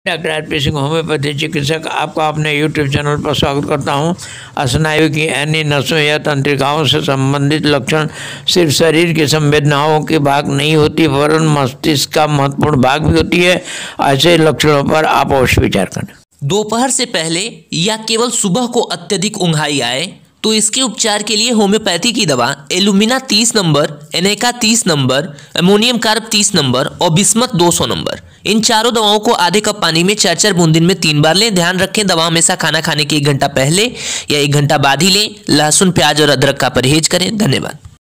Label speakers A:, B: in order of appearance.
A: Doctor RP Singh homeopathy चिकित्सक आपका अपने यूट्यूब चैनल पर स्वागत करता हूं। स्नायु की अन्य नसों या तंत्रिकाओं से संबंधित लक्षण सिर्फ शरीर की संवेदनाओं की भाग नहीं होती वरन मस्तिष्क का महत्वपूर्ण भाग भी होती है। ऐसे लक्षणों पर आप अवश्य विचार करें।
B: दोपहर से पहले या केवल सुबह को अत्यधिक ऊंघाई आए तो इसके उपचार के लिए होम्योपैथी की दवा एलुमिना 30 नंबर, एनेका 30 नंबर, अमोनियम कार्ब 30 नंबर और बिस्मथ 200 नंबर, इन चारों दवाओं को आधे कप पानी में 4-4 बूंद दिन में 3 बार लें। ध्यान रखें, दवा हमेशा खाना खाने के 1 घंटा पहले या 1 घंटा बाद ही लें। लहसुन, प्याज और अदरक का परहेज करें। धन्यवाद।